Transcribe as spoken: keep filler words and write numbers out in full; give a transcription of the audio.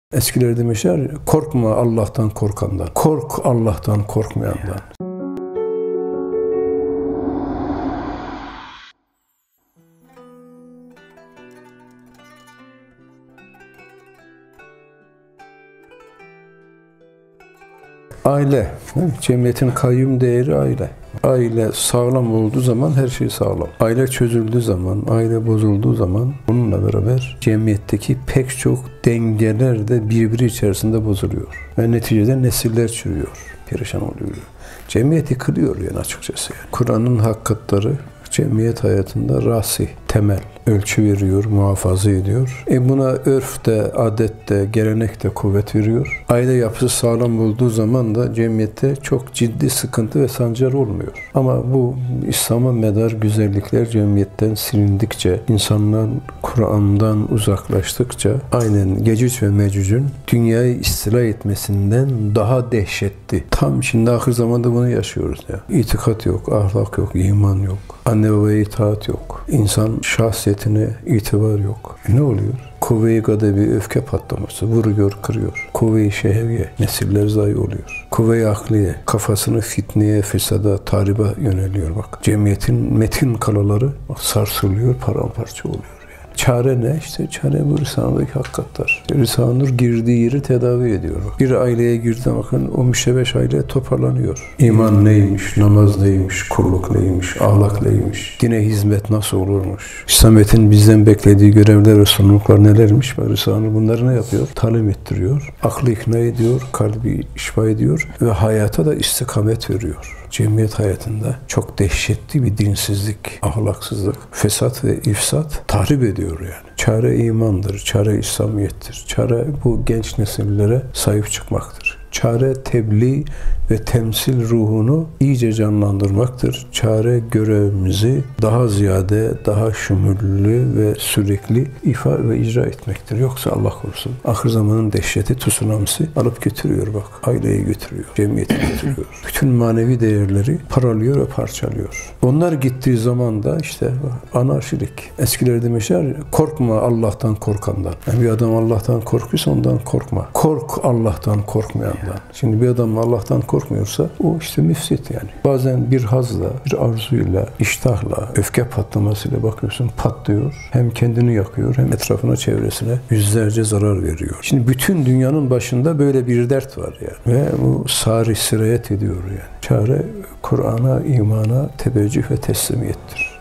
Eskiler demişler, korkma Allah'tan korkandan, kork Allah'tan korkmayandan. Aile, cemiyetin kayyum değeri aile. Aile sağlam olduğu zaman her şey sağlam. Aile çözüldüğü zaman, aile bozulduğu zaman bununla beraber cemiyetteki pek çok dengeler de birbiri içerisinde bozuluyor. Ve neticede nesiller çürüyor, perişan oluyor. Cemiyeti kırıyor yani açıkçası. Yani. Kur'an'ın hakikatleri cemiyet hayatında rasih, temel ölçü veriyor, muhafaza ediyor. E buna örf de, adet de, gelenek de kuvvet veriyor. Aile yapısı sağlam olduğu zaman da cemiyette çok ciddi sıkıntı ve sancar olmuyor. Ama bu İslam'a medar güzellikler cemiyetten silindikçe, insanlar Kur'an'dan uzaklaştıkça aynen Yecüc ve Mecüc'ün dünyayı istila etmesinden daha dehşetli. Tam şimdi ahir zamanda bunu yaşıyoruz ya. İtikat yok, ahlak yok, iman yok. Anne babaya itaat yok. İnsan şahsiyetine itibar yok. E ne oluyor? Kuvve-i gadebi, öfke patlaması, vuruyor, kırıyor. Kuvve-i şehviye, nesiller zayi oluyor. Kuvve-i akliye, kafasını fitneye, fesada, tahriba yöneliyor bak. Cemiyetin metin kalaları bak, sarsılıyor, paramparça oluyor. Çare ne? İşte çare bu Risale'deki hakikatler. Risale-i Nur girdiği yeri tedavi ediyor. Bir aileye girdi bakın o müştebeş aile toparlanıyor. İman neymiş, namaz neymiş, kulluk neymiş, ahlak neymiş, dine hizmet nasıl olurmuş. İslamiyet'in bizden beklediği görevler ve sorumluluklar nelermiş? Risale-i Nur bunları ne yapıyor? Talim ettiriyor. Aklı ikna ediyor, kalbi şifa ediyor ve hayata da istikamet veriyor. Cemiyet hayatında çok dehşetli bir dinsizlik, ahlaksızlık, fesat ve ifsat tahrip ediyor yani. Çare imandır, çare İslamiyettir. Çare bu genç nesillere sahip çıkmaktır. Çare tebliğ ve temsil ruhunu iyice canlandırmaktır. Çare görevimizi daha ziyade, daha şumurlu ve sürekli ifa ve icra etmektir. Yoksa Allah korusun ahir zamanın dehşeti, tsunamisi alıp götürüyor bak. Aileyi götürüyor, cemiyeti götürüyor. Bütün manevi değerleri paralıyor ve parçalıyor. Onlar gittiği zaman da işte anarşilik. Eskiler demişler, korkma Allah'tan korkandan. Yani bir adam Allah'tan korkuyorsa ondan korkma. Kork Allah'tan korkmayandan. Şimdi bir adam Allah'tan korkmuyorsa o işte müfsit yani. Bazen bir hazla, bir arzuyla, iştahla, öfke patlamasıyla bakıyorsun patlıyor. Hem kendini yakıyor hem etrafına, çevresine yüzlerce zarar veriyor. Şimdi bütün dünyanın başında böyle bir dert var yani. Ve bu sari sirayet ediyor yani. Çare Kur'an'a, imana teveccüh ve teslimiyettir.